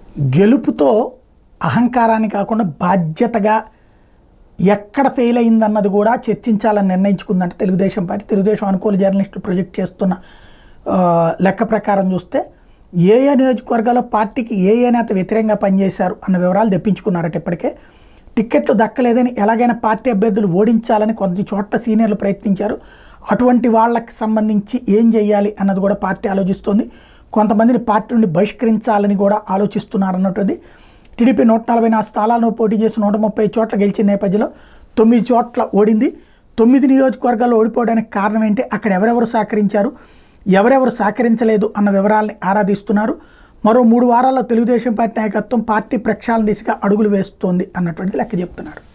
గెలుపుతో అహంకారాన్ని కాకుండా బాధ్యతగా ఎక్కడ ఫెయిల్ అయిందన్నది కూడా చర్చించాలని నిర్ణయించుకుందంటే తెలుగుదేశం పార్టీ. తెలుగుదేశం అనుకూల జర్నలిస్టులు ప్రొజెక్ట్ చేస్తున్న లెక్క ప్రకారం చూస్తే ఏ నియోజకవర్గాల్లో పార్టీకి ఏ నేత వ్యతిరేకంగా పనిచేశారు అన్న వివరాలు తెప్పించుకున్నారట. ఇప్పటికే టిక్కెట్లు దక్కలేదని ఎలాగైనా పార్టీ అభ్యర్థులు ఓడించాలని కొన్ని చోట్ల సీనియర్లు ప్రయత్నించారు. అటువంటి వాళ్ళకి సంబంధించి ఏం చేయాలి అన్నది కూడా పార్టీ ఆలోచిస్తుంది. కొంతమందిని పార్టీ నుండి బహిష్కరించాలని కూడా ఆలోచిస్తున్నారు అన్నటువంటి. టీడీపీ 144 స్థానాలను పోటీ చేసి 130 చోట్ల గెలిచిన నేపథ్యంలో 9 చోట్ల ఓడింది. 9 నియోజకవర్గాల్లో ఓడిపోవడానికి కారణం ఏంటి, అక్కడ ఎవరెవరు సహకరించారు, ఎవరెవరు సహకరించలేదు అన్న వివరాలని ఆరాధిస్తున్నారు. మరో 3 వారాల్లో తెలుగుదేశం పార్టీ నాయకత్వం పార్టీ ప్రక్షాళన దిశగా అడుగులు వేస్తోంది అన్నటువంటి లెక్క చెప్తున్నారు.